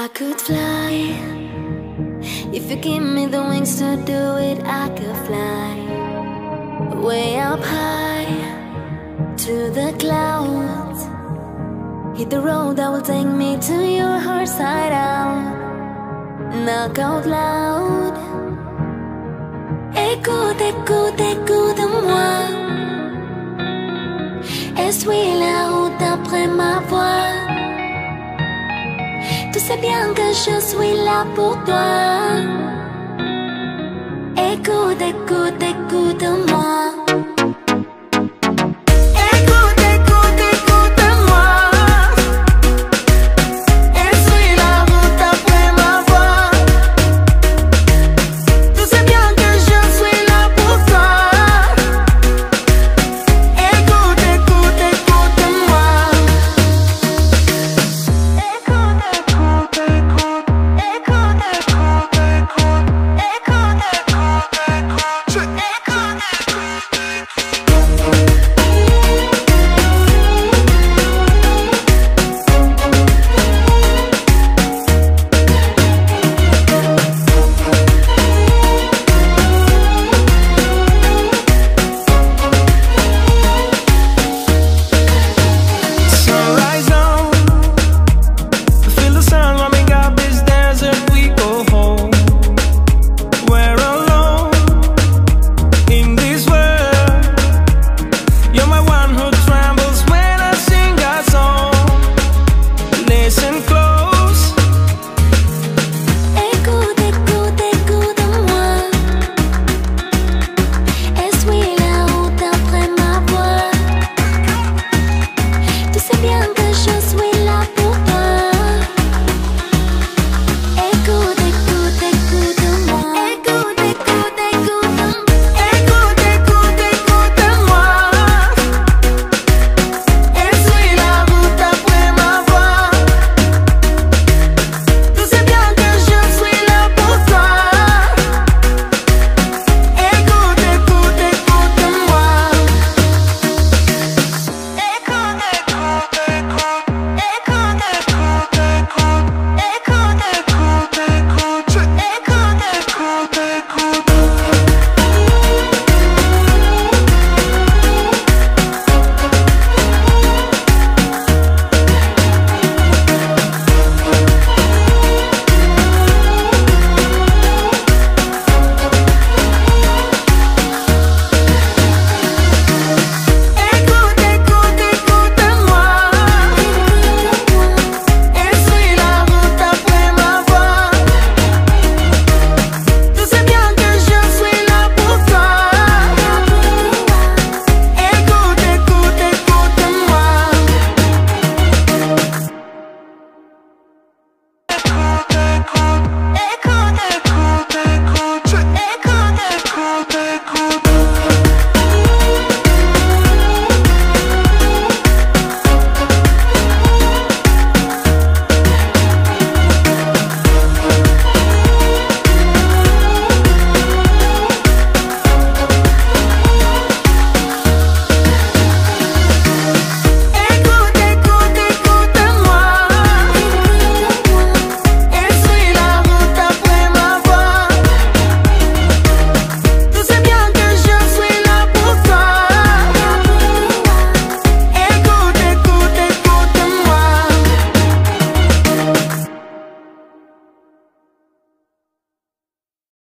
could fly. If you give me the wings to do it, I could fly way up high to the clouds. Hit the road that will take me to your heart side out. Knock out loud. Écoute, écoute, écoute-moi. Essuie la route après ma voix. Tu sais bien que je suis là pour toi. Écoute, écoute, écoute-moi.